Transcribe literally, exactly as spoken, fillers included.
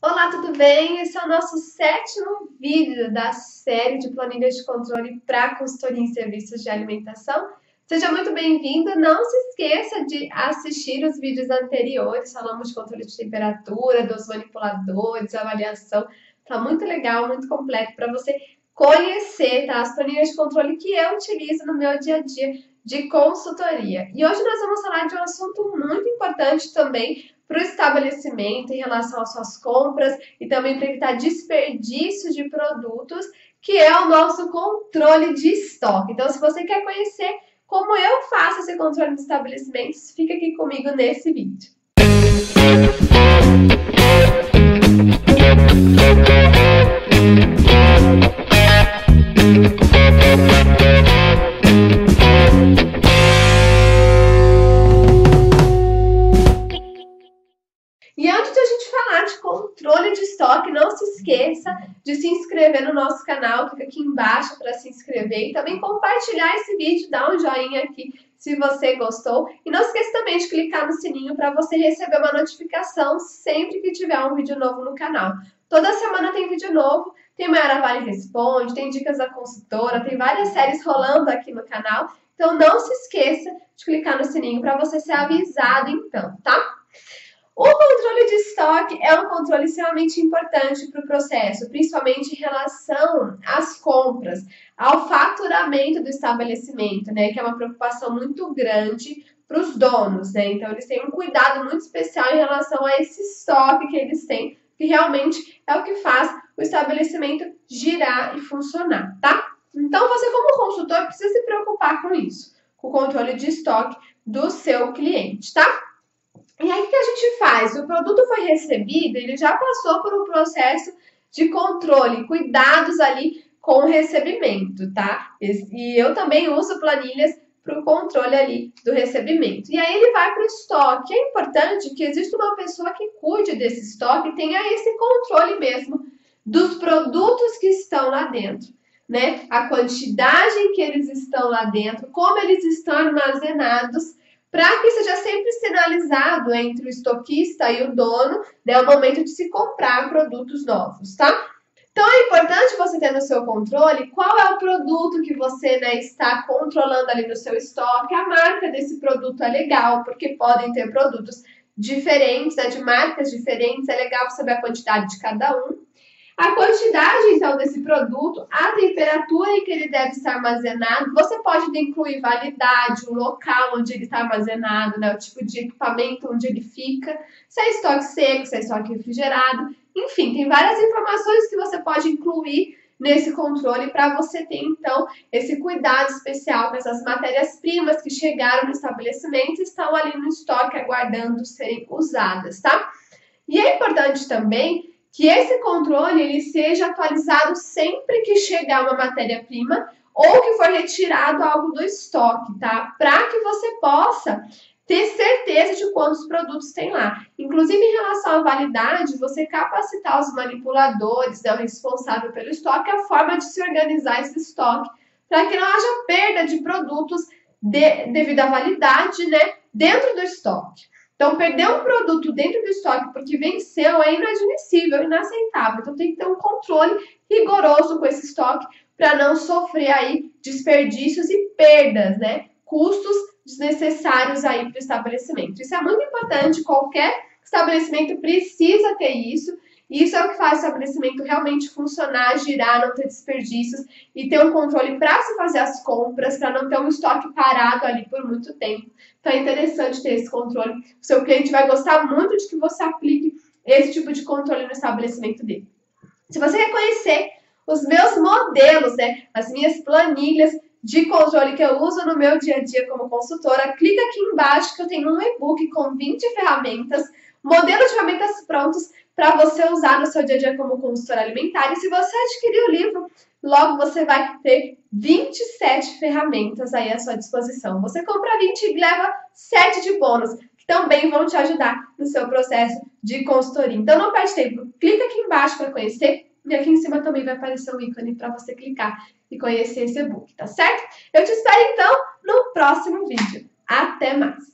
Olá, tudo bem? Esse é o nosso sétimo vídeo da série de planilhas de controle para consultoria em serviços de alimentação. Seja muito bem-vindo. Não se esqueça de assistir os vídeos anteriores. Falamos de controle de temperatura, dos manipuladores, avaliação. Tá muito legal, muito completo para você conhecer, tá? As planilhas de controle que eu utilizo no meu dia a dia de consultoria. E hoje nós vamos falar de um assunto muito importante também para o estabelecimento em relação às suas compras e também para evitar desperdício de produtos, que é o nosso controle de estoque. Então, se você quer conhecer como eu faço esse controle de estabelecimentos, fica aqui comigo nesse vídeo. E antes de a gente falar de controle de estoque, não se esqueça de se inscrever no nosso canal, clica aqui embaixo para se inscrever e também compartilhar esse vídeo, dá um joinha aqui se você gostou. E não esqueça também de clicar no sininho para você receber uma notificação sempre que tiver um vídeo novo no canal. Toda semana tem vídeo novo, tem Mayara Vale Responde, tem Dicas da Consultora, tem várias séries rolando aqui no canal. Então não se esqueça de clicar no sininho para você ser avisado então, tá? O controle de estoque é um controle extremamente importante para o processo, principalmente em relação às compras, ao faturamento do estabelecimento, né? Que é uma preocupação muito grande para os donos, né? Então, eles têm um cuidado muito especial em relação a esse estoque que eles têm, que realmente é o que faz o estabelecimento girar e funcionar, tá? Então, você como consultor precisa se preocupar com isso, com o controle de estoque do seu cliente, tá? E aí, o que a gente faz? O produto foi recebido, ele já passou por um processo de controle, cuidados ali com o recebimento, tá? E eu também uso planilhas para o controle ali do recebimento. E aí ele vai para o estoque. É importante que exista uma pessoa que cuide desse estoque e tenha esse controle mesmo dos produtos que estão lá dentro, né? A quantidade em que eles estão lá dentro, como eles estão armazenados, para que seja sempre sinalizado entre o estoquista e o dono, né, o momento de se comprar produtos novos, tá? Então, é importante você ter no seu controle qual é o produto que você, né, está controlando ali no seu estoque. A marca desse produto é legal, porque podem ter produtos diferentes, né, de marcas diferentes. É legal saber a quantidade de cada um. A quantidade, então, desse produto, a temperatura em que ele deve estar armazenado, você pode incluir validade, o local onde ele está armazenado, né, o tipo de equipamento onde ele fica, se é estoque seco, se é estoque refrigerado, enfim, tem várias informações que você pode incluir nesse controle para você ter, então, esse cuidado especial com essas matérias-primas que chegaram no estabelecimento e estão ali no estoque aguardando serem usadas, tá? E é importante também que esse controle ele seja atualizado sempre que chegar uma matéria-prima ou que for retirado algo do estoque, tá? Para que você possa ter certeza de quantos produtos tem lá. Inclusive, em relação à validade, você capacitar os manipuladores, né, o responsável pelo estoque, a forma de se organizar esse estoque, para que não haja perda de produtos de, devido à validade, né, dentro do estoque. Então, perder um produto dentro do estoque porque venceu é inadmissível, inaceitável. Então, tem que ter um controle rigoroso com esse estoque para não sofrer aí desperdícios e perdas, né? Custos desnecessários aí para o estabelecimento. Isso é muito importante, qualquer estabelecimento precisa ter isso. Isso é o que faz o estabelecimento realmente funcionar, girar, não ter desperdícios e ter um controle para se fazer as compras, para não ter um estoque parado ali por muito tempo. Então é interessante ter esse controle. O seu cliente vai gostar muito de que você aplique esse tipo de controle no estabelecimento dele. Se você quer conhecer os meus modelos, né, as minhas planilhas de controle que eu uso no meu dia a dia como consultora, clica aqui embaixo que eu tenho um e-book com vinte ferramentas, modelos de ferramentas prontos para você usar no seu dia a dia como consultora alimentar. E se você adquirir o livro, logo você vai ter vinte e sete ferramentas aí à sua disposição. Você compra vinte e leva sete de bônus, que também vão te ajudar no seu processo de consultoria. Então não perde tempo, clica aqui embaixo para conhecer. E aqui em cima também vai aparecer um ícone para você clicar e conhecer esse e-book, tá certo? Eu te espero então no próximo vídeo. Até mais!